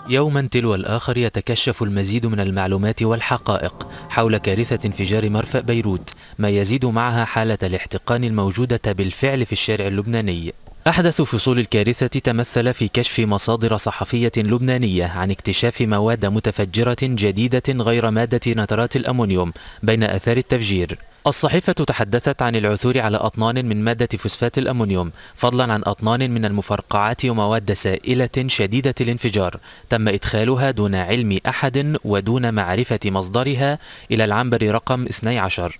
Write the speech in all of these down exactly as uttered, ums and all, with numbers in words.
يوما تلو الآخر يتكشف المزيد من المعلومات والحقائق حول كارثة انفجار مرفأ بيروت، ما يزيد معها حالة الاحتقان الموجودة بالفعل في الشارع اللبناني. أحدث فصول الكارثة تمثل في كشف مصادر صحفية لبنانية عن اكتشاف مواد متفجرة جديدة غير مادة نترات الأمونيوم بين آثار التفجير. الصحيفة تحدثت عن العثور على أطنان من مادة فوسفات الأمونيوم، فضلا عن أطنان من المفرقعات ومواد سائلة شديدة الانفجار تم إدخالها دون علم أحد ودون معرفة مصدرها إلى العنبر رقم اثني عشر.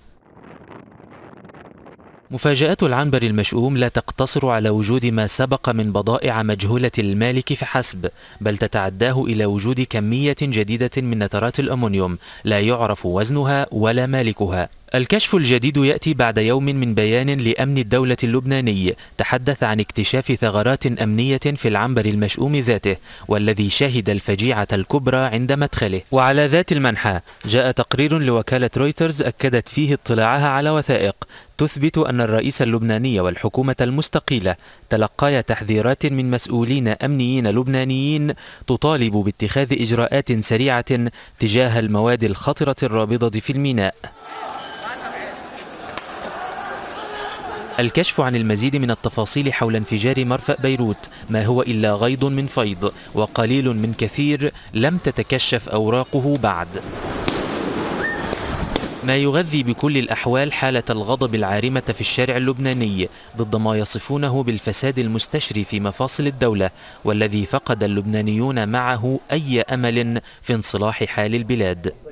مفاجآت العنبر المشؤوم لا تقتصر على وجود ما سبق من بضائع مجهولة المالك فحسب، بل تتعداه إلى وجود كمية جديدة من نترات الأمونيوم لا يعرف وزنها ولا مالكها. الكشف الجديد يأتي بعد يوم من بيان لأمن الدولة اللبناني تحدث عن اكتشاف ثغرات أمنية في العنبر المشؤوم ذاته، والذي شهد الفجيعة الكبرى عند مدخله. وعلى ذات المنحى جاء تقرير لوكالة رويترز أكدت فيه اطلاعها على وثائق تثبت أن الرئيس اللبناني والحكومة المستقيلة تلقايا تحذيرات من مسؤولين أمنيين لبنانيين تطالب باتخاذ إجراءات سريعة تجاه المواد الخطرة الرابضة في الميناء. الكشف عن المزيد من التفاصيل حول انفجار مرفأ بيروت ما هو إلا غيض من فيض وقليل من كثير لم تتكشف أوراقه بعد، ما يغذي بكل الأحوال حالة الغضب العارمة في الشارع اللبناني ضد ما يصفونه بالفساد المستشري في مفاصل الدولة، والذي فقد اللبنانيون معه أي أمل في انصلاح حال البلاد.